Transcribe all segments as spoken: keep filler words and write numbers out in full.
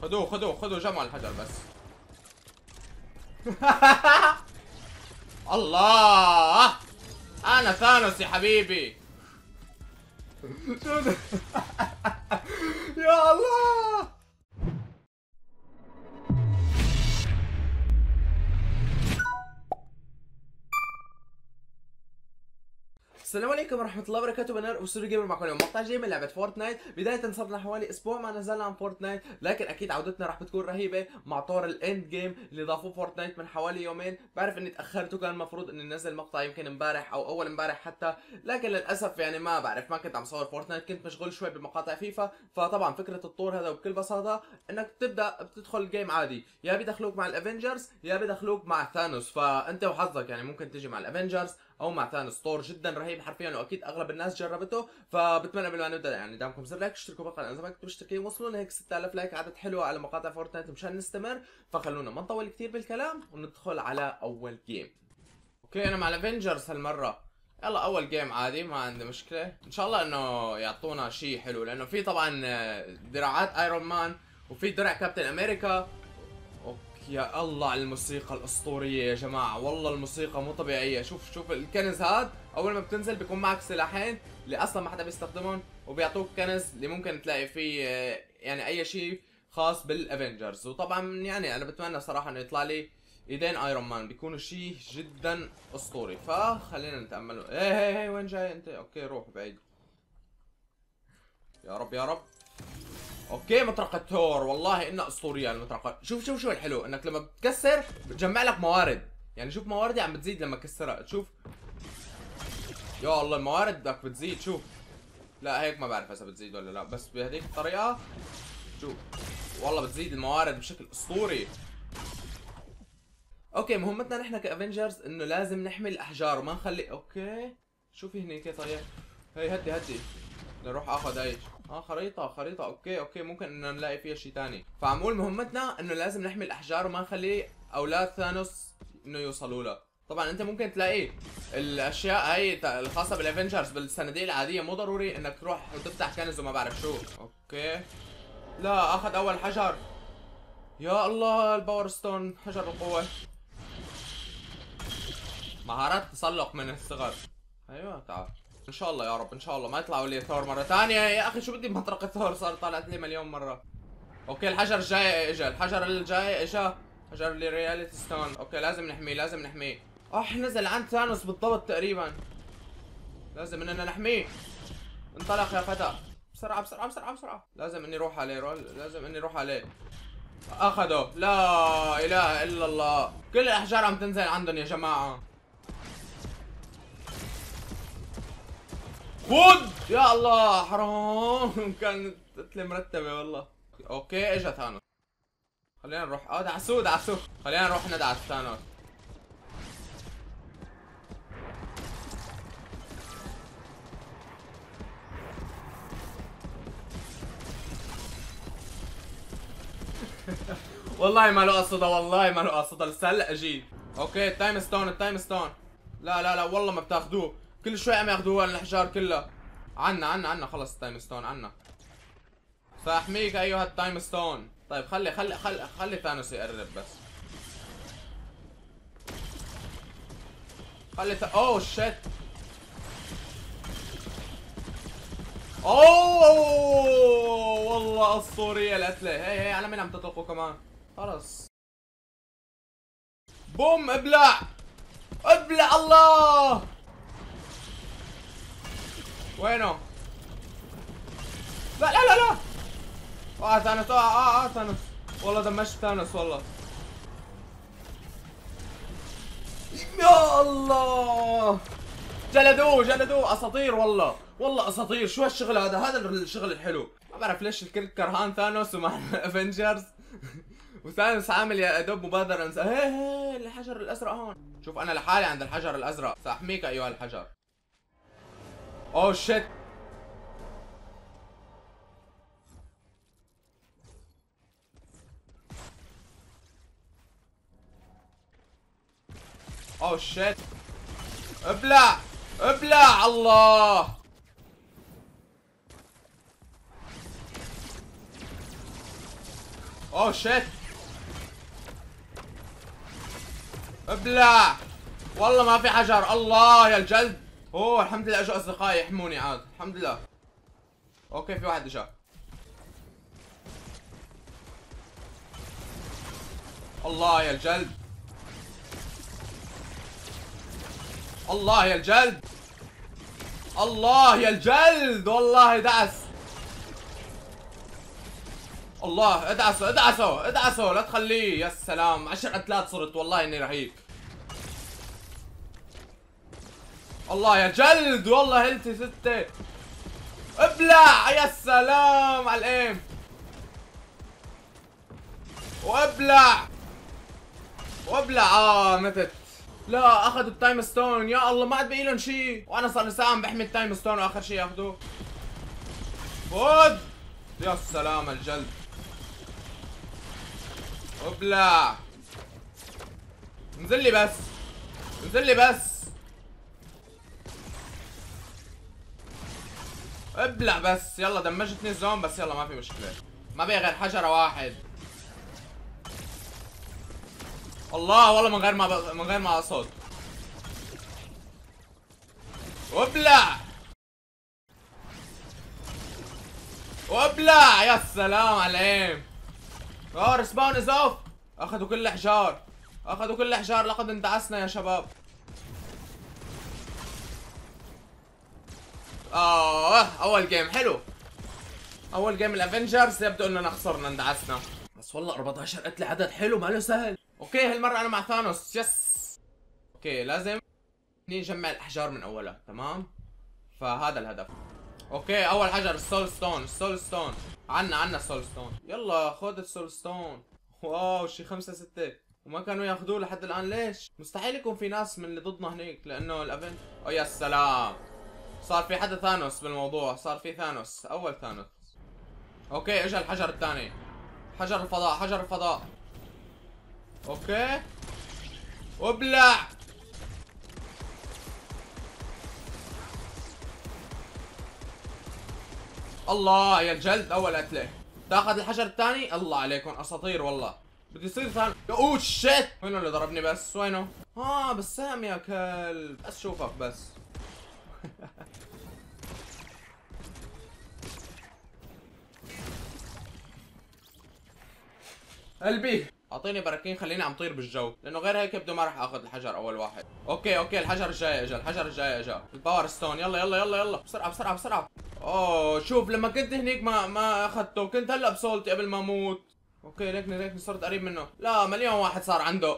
خدوه خدوه خدوه جمعوا الحجر بس. الله، انا ثانوس يا حبيبي. شو ده؟ يا الله. السلام عليكم ورحمة الله وبركاته. بنار وسوري جيمر معكم اليوم مقطع جاي من لعبة فورتنايت. بداية صار لنا حوالي اسبوع ما نزلنا عن فورتنايت، لكن اكيد عودتنا راح بتكون رهيبة مع طور الاند جيم اللي ضافوه فورتنايت من حوالي يومين. بعرف اني تأخرت وكان المفروض اني ننزل مقطع يمكن امبارح او اول امبارح حتى، لكن للاسف يعني ما بعرف، ما كنت عم صور فورتنايت، كنت مشغول شوي بمقاطع فيفا. فطبعا فكرة الطور هذا بكل بساطة انك تبدا بتدخل الجيم عادي، يا بدخلوك مع الافنجرز يا بدخلوك مع ثانوس، فانت وحظك يعني ممكن تجي مع الافنجرز او مع ثانوس. طور جدا رهيب حرفيا، واكيد اغلب الناس جربته. فبتمنى قبل ما نبدا يعني دعمكم زر لايك، اشتركوا بالقناه اذا ما كنتوا مشتركين، وصلوا لهيك ستة آلاف لايك، عدد حلو على مقاطع فورتنايت مشان نستمر. فخلونا ما نطول كثير بالكلام وندخل على اول جيم. اوكي انا مع الافنجرز هالمره. يلا اول جيم عادي ما عندي مشكله، ان شاء الله انه يعطونا شيء حلو، لانه في طبعا دراعات ايرون مان وفي درع كابتن امريكا. يا الله على الموسيقى الاسطوريه يا جماعه، والله الموسيقى مو طبيعيه. شوف شوف الكنز هاد، اول ما بتنزل بيكون معك سلاحين اللي اصلا ما حدا بيستخدمهم، وبيعطوك كنز اللي ممكن تلاقي فيه يعني اي شيء خاص بالافنجرز. وطبعا يعني انا بتمنى صراحه انه يطلع لي ايدين ايرون مان، بيكونوا شيء جدا اسطوري. فخلينا نتامل. ايه هي هي وين جاي انت؟ اوكي روح بعيد. يا رب يا رب. اوكي مطرقة ثور، والله انها اسطورية المطرقة. شوف شوف شو الحلو انك لما بتكسر بتجمع لك موارد، يعني شوف مواردي عم بتزيد لما كسرها، تشوف يا الله الموارد بدك بتزيد. شوف لا هيك ما بعرف اذا بتزيد ولا لا، بس بهذيك الطريقة شوف والله بتزيد الموارد بشكل اسطوري. اوكي مهمتنا نحن كافنجرز انه لازم نحمي الاحجار وما نخلي. اوكي شوفي هنيك طيب، هي هدي هدي نروح اخذ ايش. اه خريطة خريطة اوكي اوكي ممكن انه نلاقي فيها شيء ثاني. فعم نقول مهمتنا انه لازم نحمي الاحجار وما نخلي اولاد ثانوس انه يوصلوا له. طبعا انت ممكن تلاقي الاشياء هي الخاصة بالافنجرز بالصناديق العادية، مو ضروري انك تروح وتفتح كنز وما بعرف شو. اوكي لا اخذ اول حجر. يا الله الباور ستون، حجر القوة، مهارات تسلق من الصغر. ايوه تعال ان شاء الله يا رب، ان شاء الله ما يطلعوا لي ثور مره ثانيه. يا اخي شو بدي بمطرقه ثور، صار طلعت لي مليون مره. اوكي الحجر الجاي اجا، الحجر الجاي اجا، حجر الرياليتي ستون. اوكي لازم نحميه لازم نحميه. اح نزل عند ثانوس بالضبط تقريبا، لازم اننا نحميه. انطلق يا فتى بسرعه بسرعه بسرعه بسرعه، لازم اني اروح عليه رول، لازم اني اروح عليه. اخذه، لا اله الا الله، كل الاحجار عم تنزل عندهم يا جماعه. خد يا الله حرام، كانت قتله مرتبه والله. اوكي اجا ثانوس، خلينا نروح. اه دعسوه دعسوه، خلينا نروح ندعس ثانوس. والله ما له قصده، والله ما له قصده، لسه هلا اجيت. اوكي التايم ستون التايم ستون، لا لا لا والله ما بتاخذوه، كل شوي عم ياخذوها الاحجار كلها. عنا عنا عنا خلص التايم ستون عنا. ساحميك ايها التايم ستون. طيب خلي خلي خلي خلي ثانوس يقرب بس. خلي ث... اوه شيت. اوه والله اسطورية القتلة. هي هي على مين عم تطلقوا كمان؟ خلص بوم ابلع ابلع. الله وينه؟ لا لا لا لا. اه ثانوس، اه اه اه ثانوس، والله دمجت ثانوس والله. يا الله جلدوه جلدوه، اساطير والله والله اساطير. شو هالشغل هذا؟ هذا الشغل الحلو. ما بعرف ليش الكل كرهان ثانوس ومع الافنجرز. وثانوس عامل يا دوب مبادرة انسى. هي هي الحجر الازرق هون، شوف انا لحالي عند الحجر الازرق. ساحميك ايها الحجر. اوه شيت. اوه شيت. ابلع ابلع. الله اوه شيت. ابلع. والله ما في حجر. الله يا الجلد. اوه الحمد لله اجوا اصدقائي يحموني عاد. الحمد لله. اوكي في واحد اجا. الله يا الجلد. الله يا الجلد. الله يا الجلد. والله دعس. الله ادعسوا ادعسوا ادعسوا لا تخليه. يا سلام عشر قتلات صرت. والله اني رهيب. الله يا الجلد. والله هلتي ستة. ابلع. يا سلام على الايم. وابلع وابلع. اه متت. لا اخذوا التايم ستون. يا الله ما عاد بقي لهم شيء، وانا صار لي ساعه عم بحمي التايم ستون واخر شيء ياخذوه. خذ. يا سلام الجلد. ابلع. انزل لي بس. انزل لي بس. ابلع بس. يلا دمجتني الزون بس. يلا ما في مشكله. ما بقي غير حجره واحد. الله والله من غير ما ب... من غير ما اقصد. وابلع وابلع. يا سلام على الايم. اه ريسباون از اوف. اخذوا كل الاحجار. اخذوا كل الاحجار. لقد اندعسنا يا شباب. اه اول جيم حلو. اول جيم الافنجرز يبدو اننا خسرنا اندعسنا. بس والله أربعة عشر قتله عدد حلو ما له سهل. اوكي هالمره انا مع ثانوس. يس. اوكي لازم نجمع الاحجار من اولها. تمام فهذا الهدف. اوكي اول حجر السول ستون. السول ستون عنا عنا السول ستون. يلا خذ السول ستون. واو شي خمسة ستة وما كانوا ياخذوه لحد الان. ليش؟ مستحيل يكون في ناس من اللي ضدنا هنيك لانه الافنت. او يا سلام صار في حدا ثانوس بالموضوع. صار في ثانوس. اول ثانوس. اوكي اجى الحجر الثاني. حجر الفضاء. حجر الفضاء. اوكي وابلع. الله يا الجلد. اول قتله. تاخذ الحجر الثاني. الله عليكم اساطير والله. بده يصير ثاني. اوه شيت. وينه اللي ضربني بس؟ وينه؟ اه بسام يا كلب. بس شوفك بس. قلبي اعطيني براكين خليني عم طير بالجو لانه غير هيك يبدو ما راح اخذ الحجر اول واحد. اوكي اوكي الحجر الجاي اجى. الحجر الجاي اجى. الباور ستون. يلا يلا يلا يلا بسرعه بسرعه بسرعه. اوه شوف لما كنت هنيك ما ما اخذته. كنت هلا بصولتي قبل ما اموت. اوكي ليكني ليكني صرت قريب منه. لا مليون واحد صار عنده.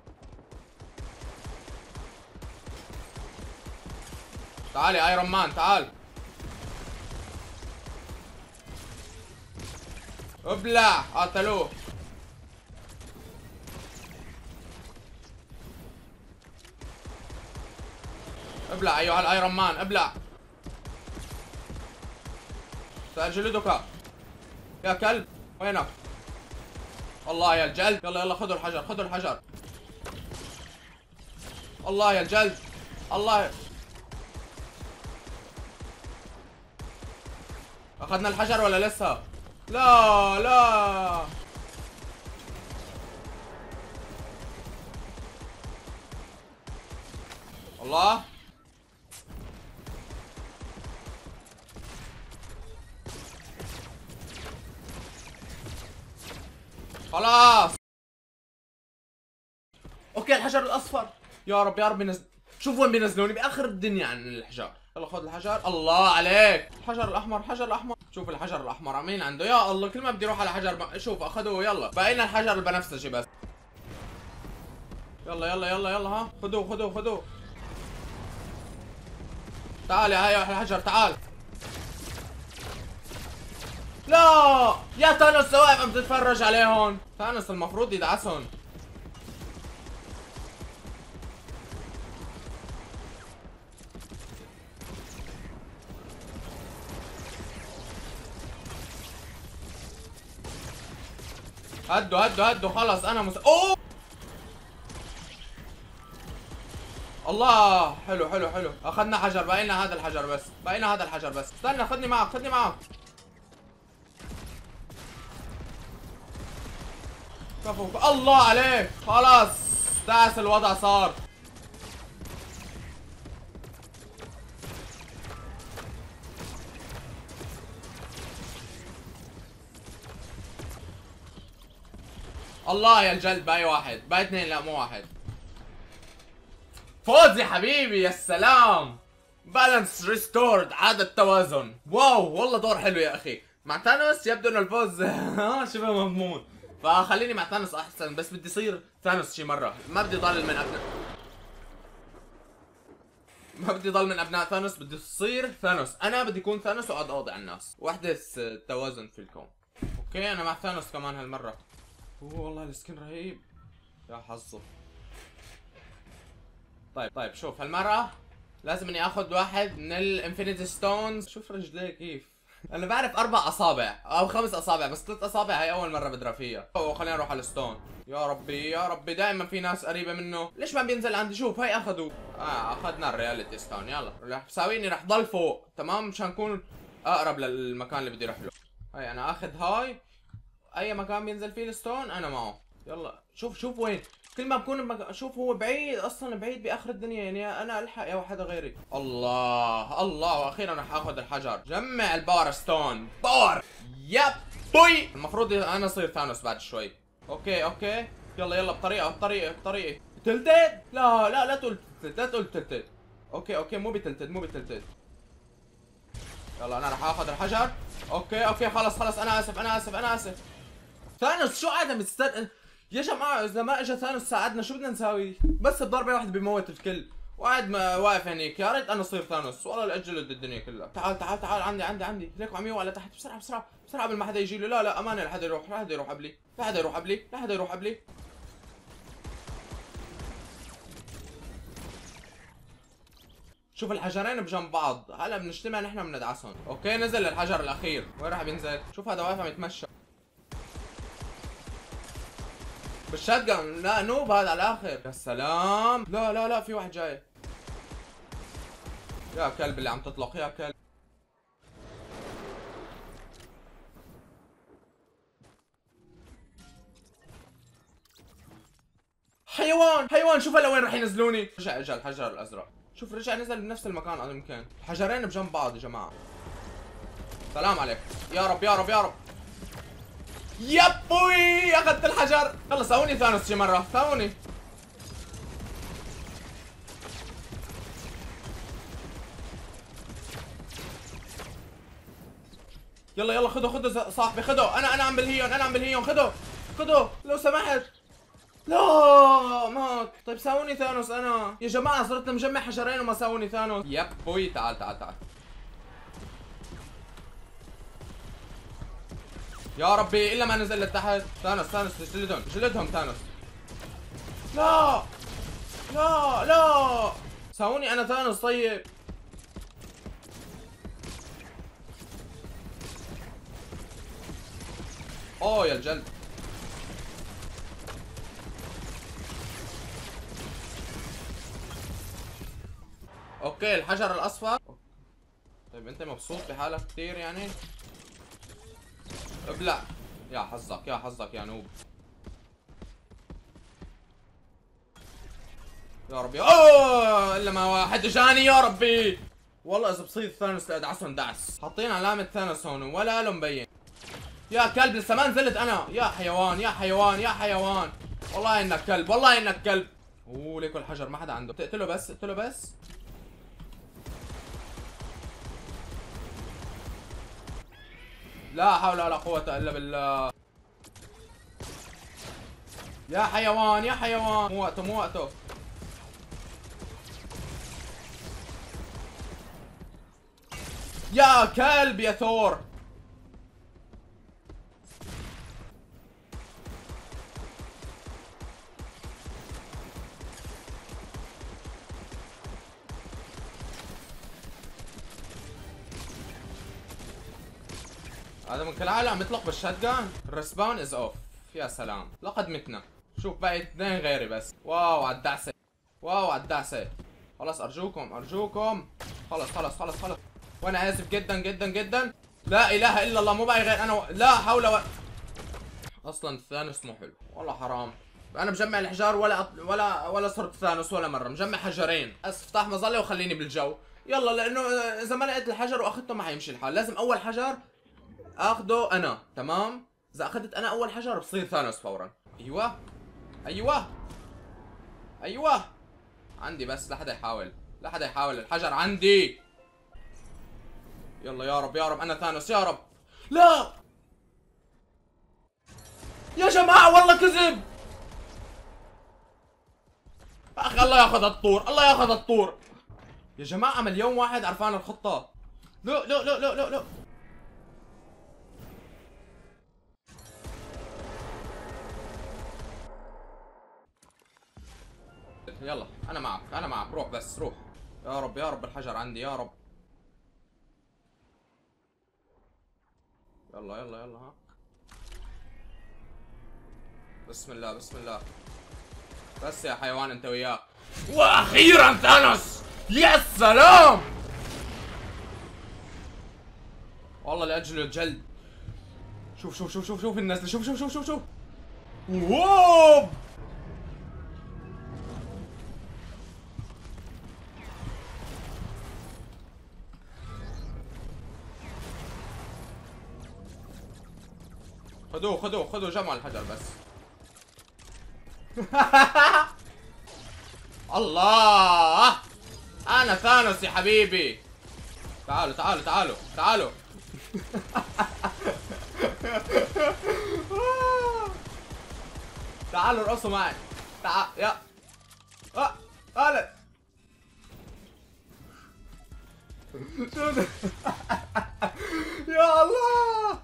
تعال يا ايرون مان تعال. ابلع. قاتلوه. ابلع ايها الايرون مان ابلع. سأجلدك يا كلب. وينك؟ الله يا الجلد. يلا يلا خذوا الحجر. خذوا الحجر. الله يا الجلد. الله. اخذنا الحجر ولا لسه؟ لا لا. الله. خلاص. اوكي الحجر الاصفر. يا رب يا رب ينزل. شوف وين بينزلوني باخر الدنيا عن الحجار. يلا خذ الحجر. الله عليك. الحجر الاحمر. الحجر الاحمر. شوف الحجر الاحمر مين عنده. يا الله كل ما بدي اروح على حجر ب... شوف اخذوه. يلا باقي لنا الحجر البنفسجي بس. يلا يلا يلا يلا ها خذوه خذوه خذوه. تعال يا هاي الحجر تعال. لا يا ثانوس واقف عم تتفرج عليهم. ثانوس المفروض يدعسهم. هدوا هدوا هدوا خلص انا مس... اوه الله حلو حلو حلو. اخذنا حجر. باقي لنا هذا الحجر بس. باقي لنا هذا الحجر بس. استنى خذني معك خذني معك. كفو كفو. الله عليك خلاص داس الوضع صار. الله يا الجلد. باقي واحد باقي اثنين لا مو واحد. فوز يا حبيبي يا سلام. بالانس ريستورد عاد التوازن. واو والله دور حلو يا اخي. مع ثانوس يبدو انه الفوز شبه مضمون. فخليني مع ثانوس احسن بس بدي يصير ثانوس شي مره. ما بدي ضل من ابناء ما بدي ضل من ابناء ثانوس. بدي يصير ثانوس. انا بدي اكون ثانوس واقعد اقضي على الناس واحدث توازن في الكون. اوكي انا مع ثانوس كمان هالمره. اوه والله السكن رهيب يا حظه. طيب طيب شوف هالمره لازم اني اخذ واحد من الانفينيتي ستونز. شوف رجليه كيف. انا بعرف اربع اصابع او خمس اصابع بس ثلاث اصابع هي اول مره بدرى فيها. اوه خلينا نروح على الستون. يا ربي يا ربي دائما في ناس قريبه منه. ليش ما بينزل عندي؟ شوف هي اخذوا. اه اخذنا الرياليتي ستون. يلا رح بساويني رح ضل فوق تمام مشان اكون اقرب للمكان اللي بدي اروح له. هاي انا اخذ هاي. اي مكان بينزل فيه الستون انا معه. يلا شوف شوف وين كل ما بكون بمك... شوف هو بعيد اصلا بعيد باخر الدنيا يعني انا الحق يا واحد غيري. الله الله واخيرا رح اخذ الحجر. جمع الباور ستون باور. يب بوي. المفروض انا اصير ثانوس بعد شوي. اوكي اوكي يلا يلا بطريقه بطريقه بطريقه. تلتد لا لا لا تقول تلتد لا تقول تلتد. اوكي اوكي مو بتلتد مو بتلتد. يلا انا رح اخذ الحجر. اوكي اوكي خلص خلص انا اسف انا اسف انا اسف. ثانوس شو قاعد مستنى يا جماعه؟ اذا ما اجى ثانوس ساعدنا شو بدنا نساوي؟ بس بضربه واحده بيموت الكل وقاعد واقف هنيك. يا ريت انا اصير ثانوس والله لاجل الدنيا كلها. تعال تعال تعال عندي عندي عندي ليكوا عم يوقع لتحت بسرعه بسرعه بسرعه قبل ما حدا يجي له. لا لا امانه لا حدا يروح لا حدا يروح قبلي لا حدا يروح قبلي لا حدا يروح قبلي. شوف الحجرين بجنب بعض هلا بنجتمع نحن بندعسهم. اوكي نزل الحجر الاخير. وين راح بينزل؟ شوف هذا واقف عم يتمشى بالشاتجن. لا نوب هذا على الاخر. يا سلام. لا لا لا في واحد جاي. يا كلب اللي عم تطلق يا كلب. حيوان حيوان. شوف هلا وين راح ينزلوني. رجع اجى الحجر الازرق. شوف رجع نزل بنفس المكان يمكن. الحجرين بجنب بعض يا جماعه. سلام عليك. يا رب يا رب يا رب. يبوي اخذت الحجر. يلا ساووني ثانوس شي مره ساووني. يلا يلا خذوا خذوا صاحبي خذوا. انا انا عم بالهيون انا عم بالهيون. خذوا خذوا لو سمحت. لا مات. طيب ساووني ثانوس انا يا جماعه. صرت مجمع حجرين وما ساووني ثانوس. يبوي تعال تعال تعال. يا ربي الا ما نزل لتحت. ثانوس ثانوس جلدهم جلدهم ثانوس. لا لا لا ساووني انا ثانوس. طيب اوه يا الجلد. اوكي الحجر الاصفر. طيب انت مبسوط بحالك كثير يعني؟ ابلع. يا حظك يا حظك يا نوب. يا ربي اوه الا ما واحد اجاني. يا ربي والله اذا بصير ثانوس لادعسهم دعس. حاطين علامة ثانوس هون ولا له مبين. يا كلب لسه ما نزلت انا. يا حيوان يا حيوان يا حيوان. والله انك كلب والله انك كلب. اوه ليكو الحجر ما حدا عنده. تقتله بس اقتله بس. لا حول ولا قوة الا بالله. يا حيوان يا حيوان. مو وقته مو وقته. يا كلب يا ثور. هذا من كالعادة عم يطلق بالشاتجان. الرسباون از اوف. يا سلام لقد متنا. شوف باقي اثنين غيري بس. واو على الدعسة واو على الدعسة. خلص ارجوكم ارجوكم. خلص خلص خلص خلص. وانا اسف جدا جدا جدا. لا اله الا الله مو باقي غير انا و... لا حول و... اصلا ثانوس مو حلو والله حرام. انا مجمع الحجار ولا أط... ولا ولا صرت ثانوس ولا مره، مجمع حجرين بس. افتح مظله وخليني بالجو يلا، لانه اذا ما لقيت الحجر واخذته ما حيمشي الحال. لازم اول حجر اخذه انا، تمام؟ اذا اخذت انا اول حجر بصير ثانوس فورا. ايوه ايوه ايوه عندي، بس لا حدا يحاول، لا حدا يحاول، الحجر عندي. يلا يا رب يا رب انا ثانوس يا رب. لا يا جماعه والله كذب. اخي الله ياخذ الطور، الله ياخذ الطور يا جماعه. مليون واحد عرفان الخطه. لا لا لا لا لا لا يلا انا معك انا معك، روح بس روح. يا رب يا رب الحجر عندي يا رب. يلا يلا يلا ها. بسم الله بسم الله. بس يا حيوان انت وياه. واخيرا ثانوس، يا سلام والله لاجل الجلد. شوف شوف شوف شوف شوف الناس، شوف شوف شوف شوف شوف ووب. خذوه خذوه خذوه، جمعوا الحجر بس. الله انا ثانوس يا حبيبي. تعالوا تعالوا تعالوا تعالوا. تعالوا ارقصوا معي. تعال يا اه تعال. شو ده؟ يا الله.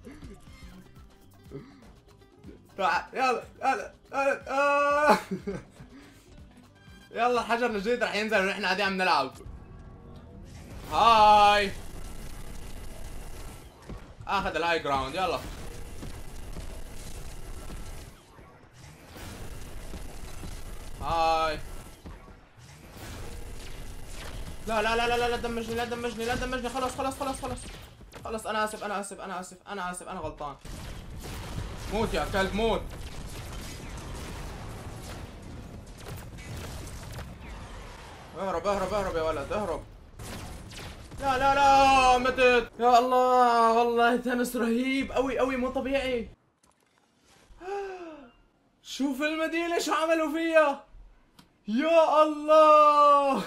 تعال يلا يلا يلا آه. يلا الحجر الجديد رح ينزل ونحن قاعدين عم نلعب. هاي اخذ الهاي جراوند يلا. هاي لا لا لا لا لا دمجني لا دمجني لا دمجني. خلاص خلاص خلاص خلاص خلاص. انا اسف انا اسف انا اسف انا اسف انا غلطان. موت يا كلب موت. اهرب اهرب اهرب يا ولد اهرب. لا لا لا متت. يا الله والله ثانوس رهيب قوي قوي مو طبيعي. شوف المدينة شو عملوا فيها. يا الله.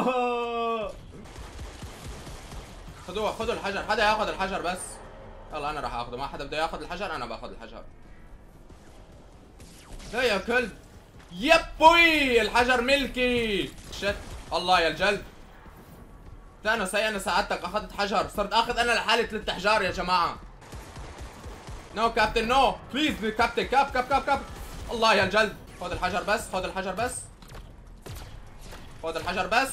خذوها خذوا الحجر، حدا ياخذ الحجر بس. يلا انا راح اخذه، ما حدا بده ياخذ الحجر انا باخذ الحجر. لا يا كلب. يبوي الحجر ملكي. شت الله يا الجلد. ثانوس هي انا ساعدتك اخذت حجر، صرت اخذ انا لحالي ثلاث احجار يا جماعه. نو كابتن نو بليز كابتن كاب كاب كاب كاب. الله يا الجلد. خذ الحجر بس خذ الحجر بس خذ الحجر بس.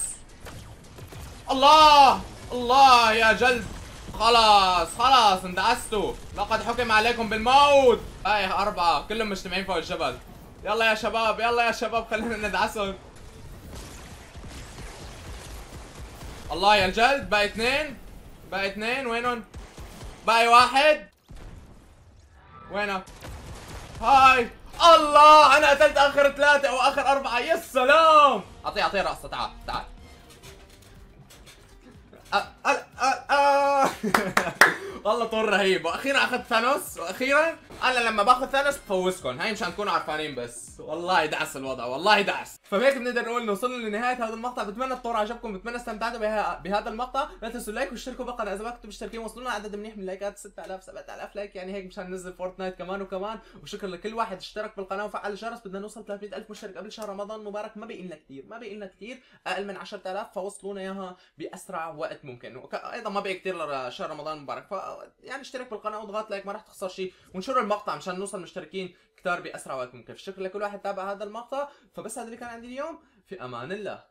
الله الله يا جلد. خلاص خلاص اندعستوا، لقد حكم عليكم بالموت. هاي أربعة كلهم مجتمعين فوق الجبل. يلا يا شباب يلا يا شباب خلينا ندعسهم. الله يا الجلد. باقي اثنين باقي اثنين وينهم؟ باقي واحد وينه؟ هاي الله انا قتلت اخر ثلاثة او اخر اربعة. يا سلام. اعطيه اعطيه رقصة. تعال تعال. أه أه أه والله طور رهيب. واخيرا اخذت ثانوس. واخيرا انا لما باخذ ثانوس بفوزكم. هاي مشان تكونوا عارفانين بس. والله دعس الوضع والله دعس. فبهيك بنقدر نقول انه وصلنا لنهايه هذا المقطع. بتمنى الطور عجبكم، بتمنى استمتعتوا بهذا المقطع. لا تنسوا اللايك واشتركوا بالقناه اذا ما كنتوا مشتركين. وصلوا لنا عدد منيح من اللايكات ستة آلاف سبعة آلاف لايك، يعني هيك مشان ننزل فورتنايت كمان وكمان. وشكرا لكل واحد اشترك بالقناه وفعل الجرس. بدنا نوصل ثلاثمئة ألف مشترك قبل شهر رمضان المبارك. ما بقي لنا كثير ما بقي لنا كثير اقل من عشرة آلاف، فوصلونا اياها باسرع وقت ممكن. وك... ايضا ما بقي كثير لشهر رمضان المبارك، ف يعني اشترك بالقناه واضغط لايك ما راح تخسر شيء. وانشروا المقطع مشان نوصل مشتركين كثار باسرع وقت ممكن. شكرا لكل واحد تابع هذا المقطع. فبس هذا اللي كان عندي اليوم. في امان الله.